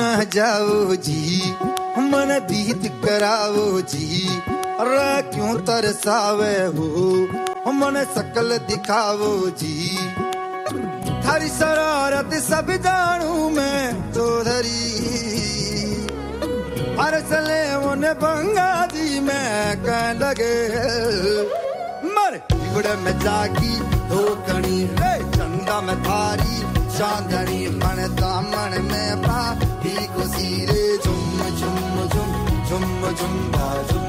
न जाओ जी, मन दीद कराओ जी, अरे क्यों तरसावे हो, मन शकल दिखाओ जी। थारी शरारत सब जानू मैं चौधरी, अरसले उन्हें बंगा दी मैं कह लगे, मर गुड़ में जागी धोकनी, चंदा में थारी चांदनी, मन दामन में बाती को सीरे, झुम झुम झुम झुम झुम झुम,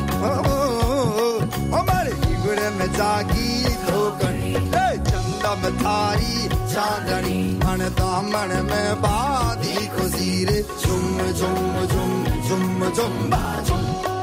हमारे गुड़ में जागी धोकनी, चंदा में थारी चांदनी, मन दामन में बाती को सीरे, झुम झुम झुम झुम झुम झुम।